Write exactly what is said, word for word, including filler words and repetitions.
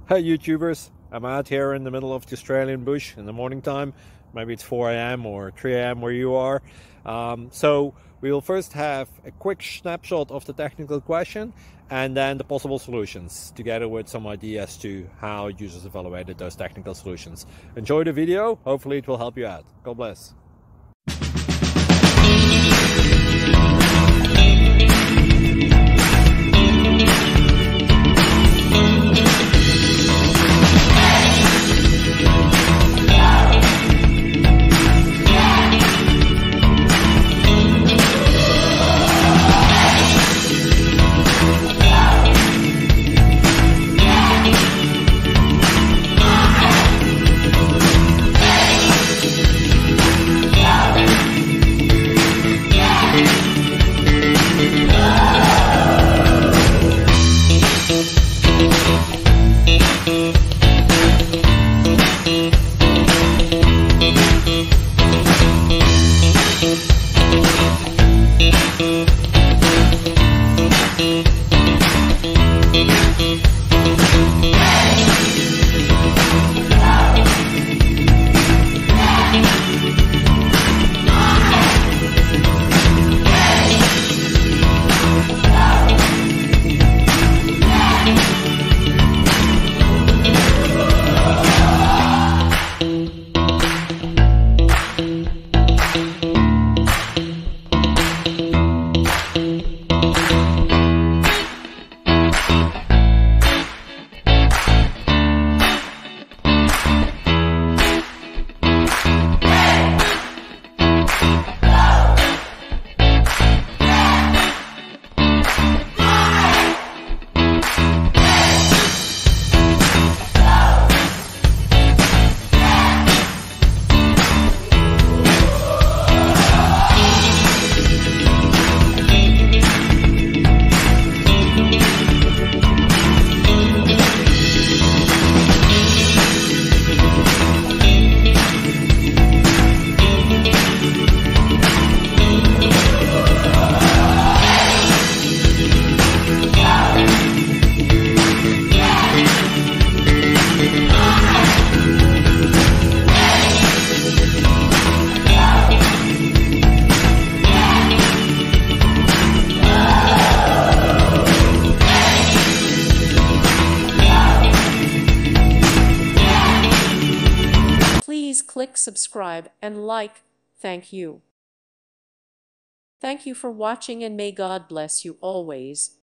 Hey YouTubers, I'm out here in the middle of the Australian bush in the morning time. Maybe it's four A M or three A M where you are. Um, so we will first have a quick snapshot of the technical question and then the possible solutions, together with some ideas to how users evaluated those technical solutions. Enjoy the video, hopefully it will help you out. God bless. Please click subscribe and like. Thank you. Thank you for watching and may God bless you always.